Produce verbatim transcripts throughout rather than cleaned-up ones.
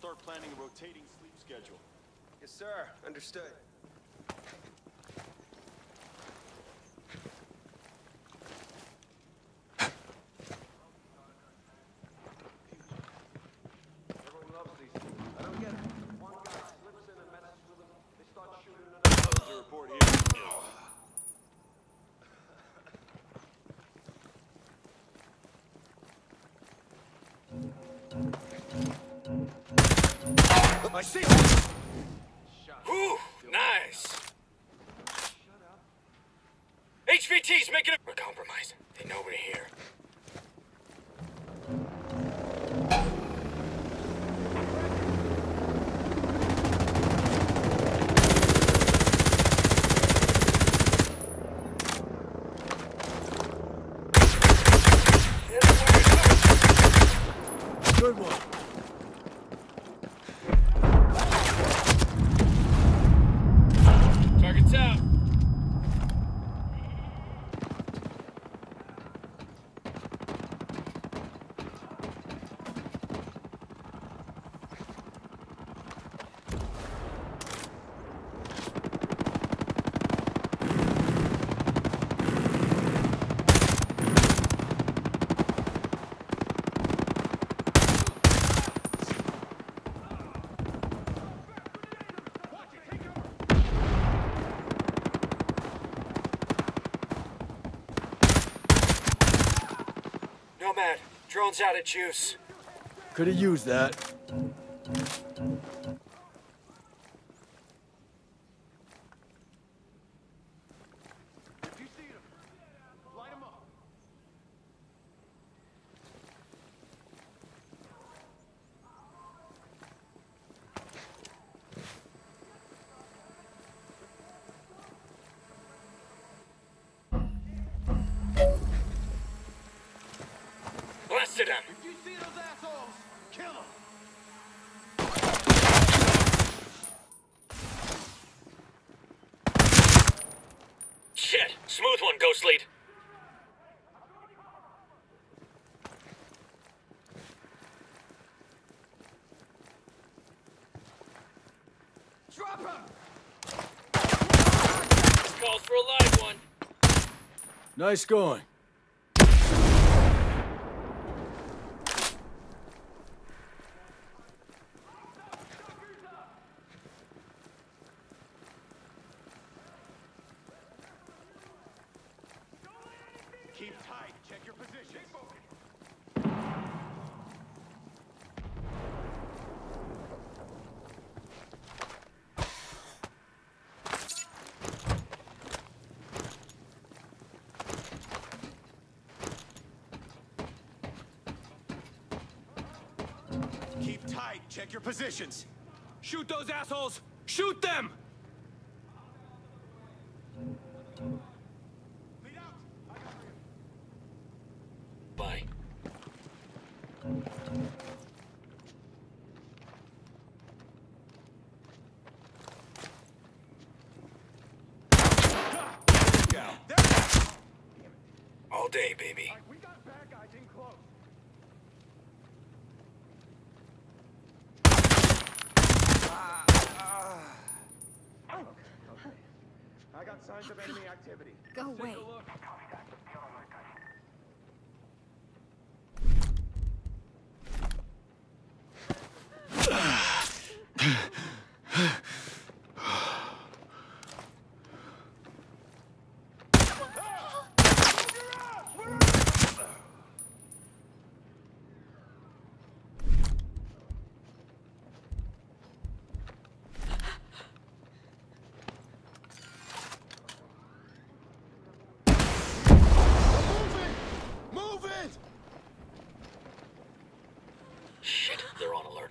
start planning a rotating sleep schedule. Yes, sir. Understood. Everyone loves these. I don't get it. One guy slips in and messes with them. They start shooting another. There's a report here. I see. Ooh, nice. H V T's making it. We're compromised. They know we're here. Good one. Target's out. Nomad, drone's out of juice. Could have used that. If you see them, light them up. Blasted him. If you see those assholes, kill them. Shit, smooth one, Ghost Lead. Drop him! Calls for a live one. Nice going. Keep tight. Check your position. Keep tight. Check your positions. Shoot those assholes! Shoot them! Lead out. I got you. Bye. Go. There. All day, baby. We got bad guys in close. I got signs of enemy activity. Go away. Shit, they're on alert.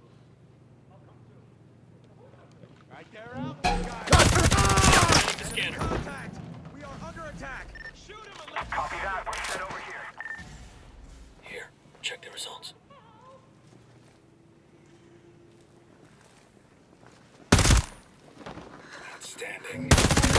Right there, out. Guys. The scanner. Contact. We are under attack. Shoot him and let Copy that. We're set over here. Here, check the results. Outstanding.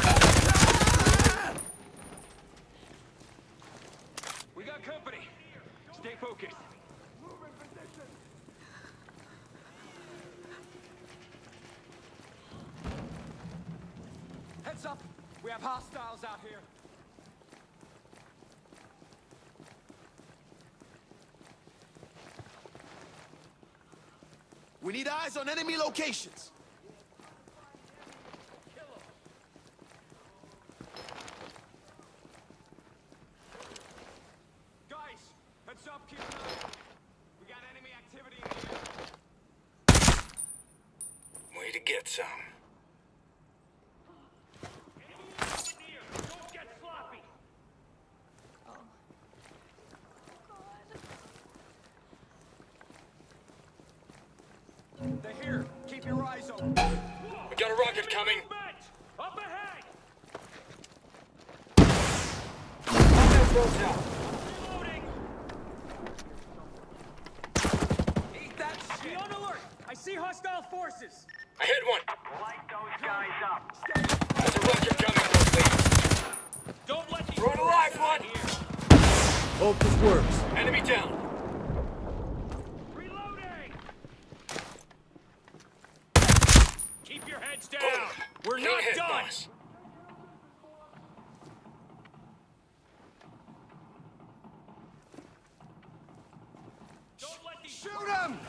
We got company. Stay focused. Move in position. Heads up! We have hostiles out here. We need eyes on enemy locations. Guys, heads up, keep an eye. We got enemy activity in the air. Way to get some. Don't get sloppy! They're here. Keep your eyes open. We got a rocket coming. Up ahead! Reloading! Eat that shit! Be on alert! I see hostile forces! I hit one. Light those guys up! There's a rocket coming, please. Don't let these Throw it alive, one. Hope this works. Enemy down. Reloading! Keep your heads down! Boom. We're Clean not hit, done! boss. Don't let these Shoot him!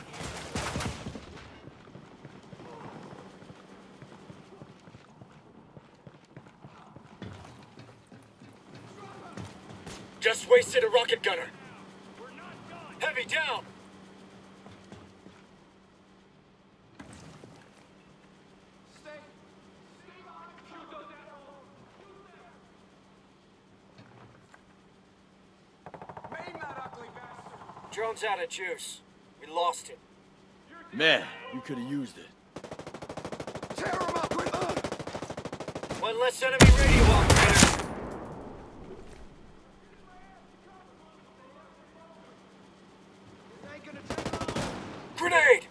Just wasted a rocket gunner. We're not done! Heavy down. Stay! Stay behind! Shoot those assholes! Maim that ugly bastard! Drone's out of juice. We lost it. Man, you could have used it. Tear him up! Uh. One less enemy radio operator. Ain't gonna take long. Grenade!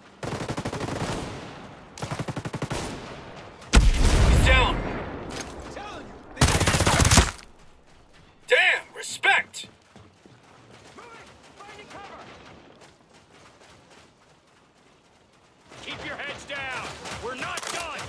He's down. I'm telling you, they Damn, respect! Finding cover! Keep your heads down! We're not done!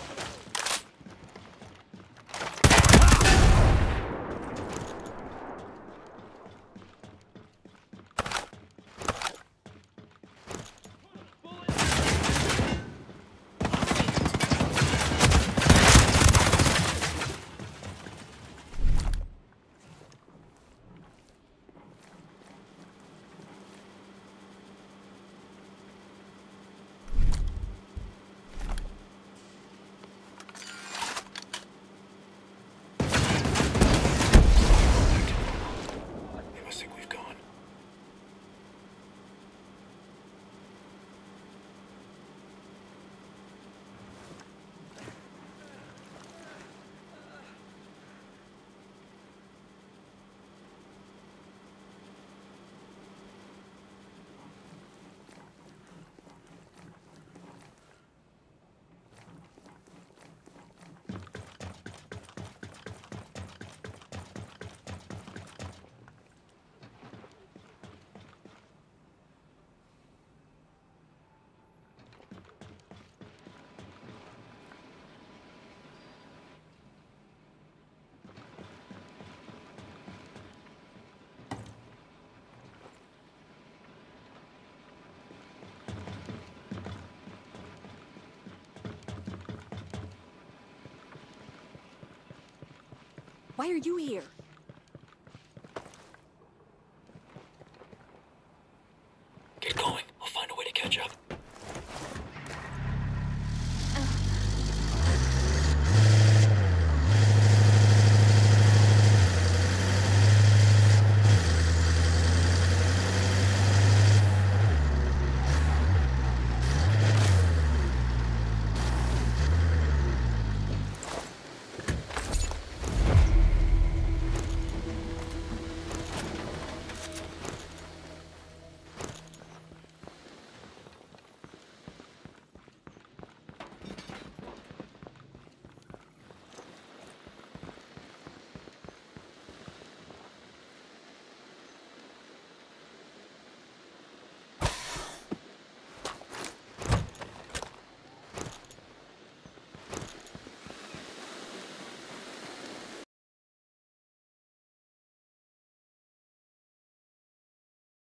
They must think we've gone. Why are you here?